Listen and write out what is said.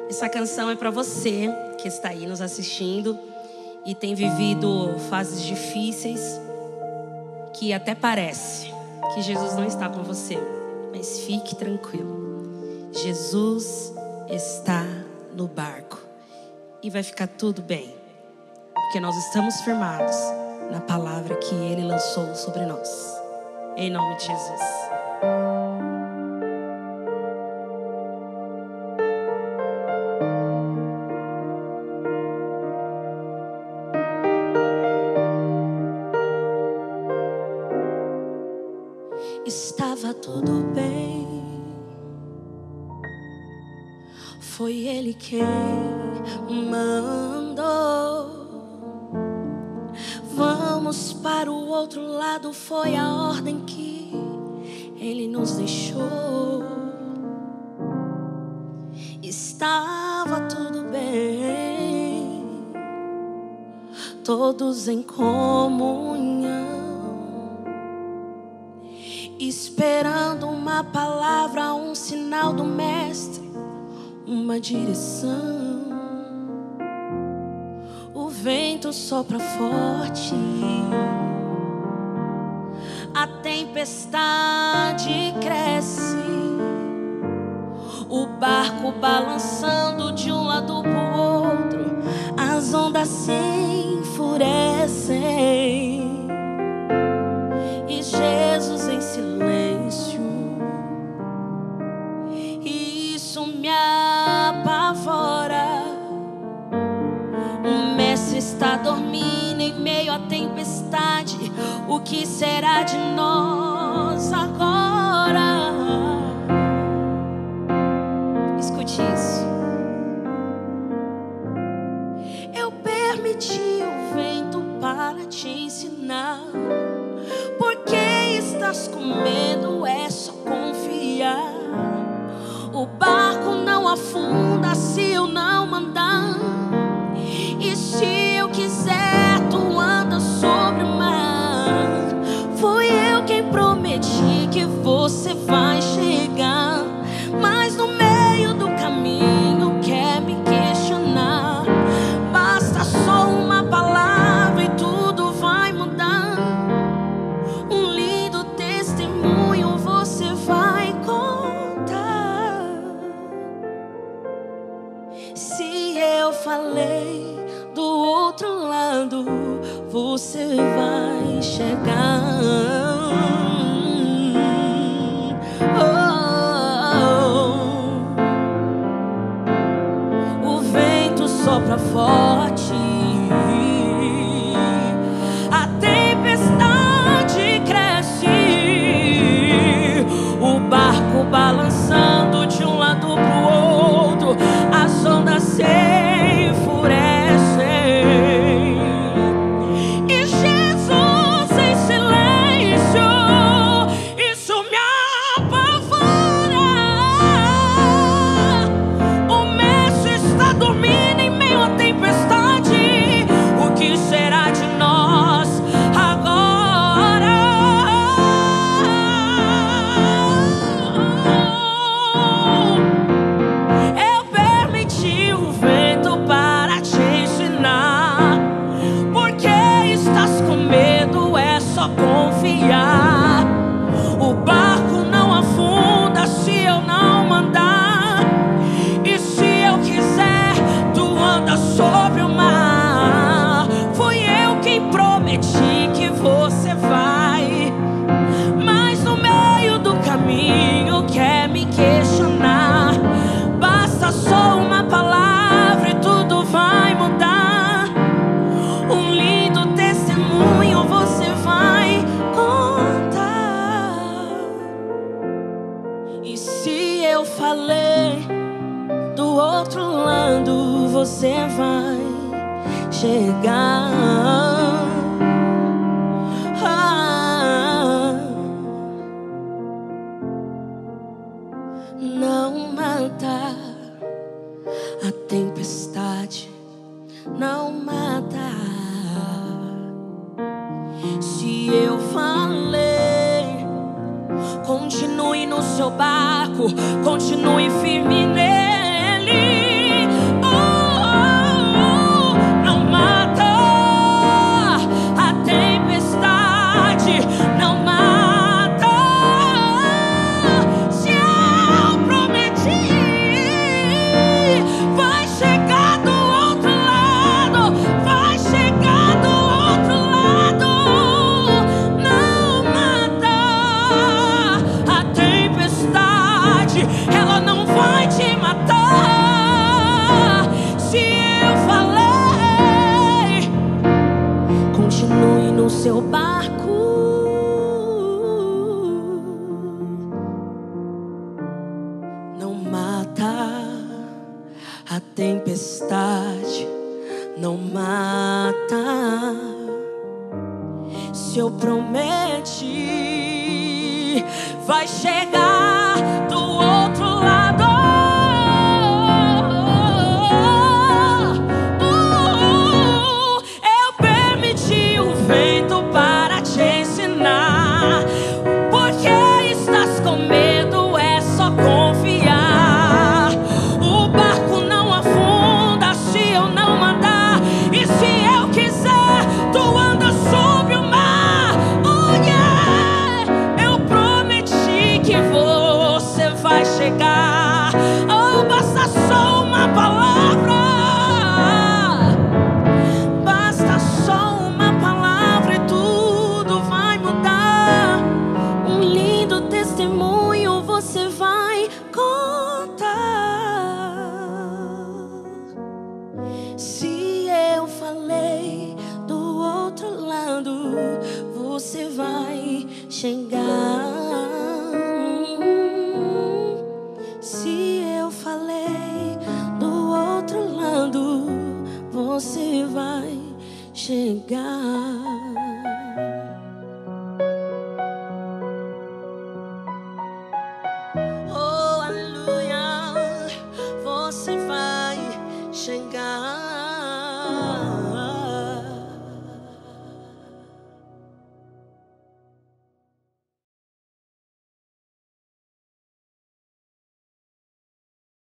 Essa canção é para você que está aí nos assistindo e tem vivido fases difíceis, que até parece que Jesus não está com você, mas fique tranquilo. Jesus está no barco e vai ficar tudo bem, porque nós estamos firmados na palavra que Ele lançou sobre nós. Em nome de Jesus. Estava tudo bem, foi Ele quem mandou. Vamos para o outro lado, foi a ordem que Ele nos deixou. Estava tudo bem, todos em comunhão, esperando uma palavra, um sinal do mestre, uma direção. O vento sopra forte, a tempestade cresce, o barco balançando de um lado pro outro, as ondas se enfurecem e Jesus em silêncio. E isso me apavora. O mestre está dormindo em meio à tempestade. O que será de nós agora? Escute isso. Eu permiti o vento para te ensinar. Porque estás com medo, é só confiar. O barco não afunda se eu não mandar. E se eu quiser, tu anda sobre o mar. Fui eu quem prometi que você vai chegar, mas no meio do caminho quer me questionar. Basta só uma palavra e tudo vai mudar. Um lindo testemunho você vai contar. Se eu falei, do outro lado você vai chegar. O vento sopra forte, a tempestade cresce, o barco balançando de um lado pro outro, as ondas se enfurecem. Confiar. O barco não afunda se eu não mandar. E se eu quiser, tu anda sobre o mar. Fui eu quem prometi que você vai, mas no meio do caminho quer me questionar. Basta só uma palavra e tudo vai mudar. Um lindo testemunho você vai contar. E se eu falei, do outro lado você vai chegar. Não mata a tempestade, não mata. Se eu falei, continue no seu barco, continue firme nele. A tempestade não mata. Se eu prometi, vai chegar do outro lado. Eu permiti o vento para te ensinar. Porque estás com medo, é só confiar. O barco não afunda se eu não mandar. E se eu quiser, tu andas sobre o mar. Oh yeah! Eu prometi que você vai chegar. Oh, basta só uma palavra. Basta só uma palavra e tudo vai mudar. Um lindo testemunho você vai contar. Se eu falei do outro lado, você vai chegar. Se eu falei do outro lado, você vai chegar.